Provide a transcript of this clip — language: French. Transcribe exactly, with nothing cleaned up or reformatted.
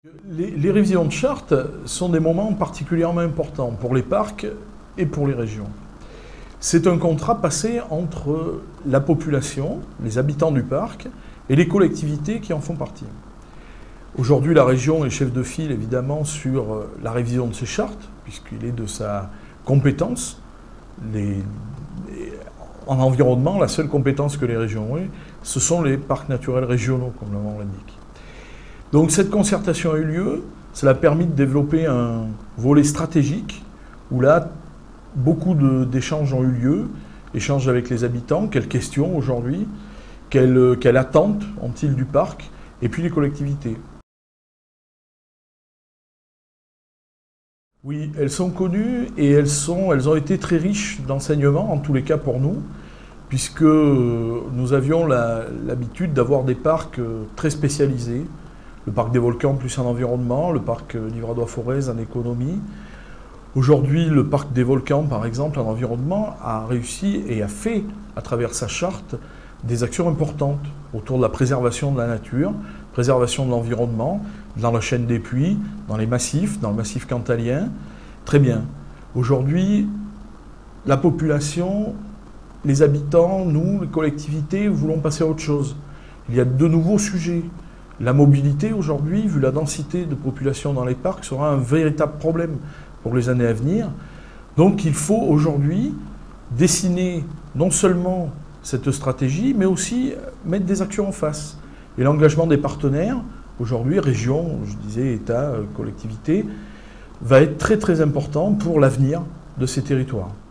Les, les révisions de charte sont des moments particulièrement importants pour les parcs et pour les régions. C'est un contrat passé entre la population, les habitants du parc, et les collectivités qui en font partie. Aujourd'hui, la région est chef de file, évidemment, sur la révision de ces chartes, puisqu'il est de sa compétence. Les, les, en environnement, la seule compétence que les régions ont, ce sont les parcs naturels régionaux, comme le nom l'indique. Donc cette concertation a eu lieu, cela a permis de développer un volet stratégique, où là, beaucoup d'échanges ont eu lieu, échanges avec les habitants, quelles questions aujourd'hui, quelles, quelles attentes ont-ils du parc, et puis les collectivités. Oui, elles sont connues et elles, sont, elles ont été très riches d'enseignements, en tous les cas pour nous, puisque nous avions l'habitude d'avoir des parcs très spécialisés, le parc des volcans plus en environnement, le parc Livradois-Forez en économie. Aujourd'hui, le parc des volcans, par exemple, en environnement, a réussi et a fait, à travers sa charte, des actions importantes autour de la préservation de la nature, préservation de l'environnement, dans la chaîne des puits, dans les massifs, dans le massif cantalien. Très bien. Aujourd'hui, la population, les habitants, nous, les collectivités, voulons passer à autre chose. Il y a de nouveaux sujets. La mobilité, aujourd'hui, vu la densité de population dans les parcs, sera un véritable problème pour les années à venir. Donc il faut aujourd'hui dessiner non seulement cette stratégie, mais aussi mettre des actions en face. Et l'engagement des partenaires, aujourd'hui, région, je disais, État, collectivité, va être très très important pour l'avenir de ces territoires.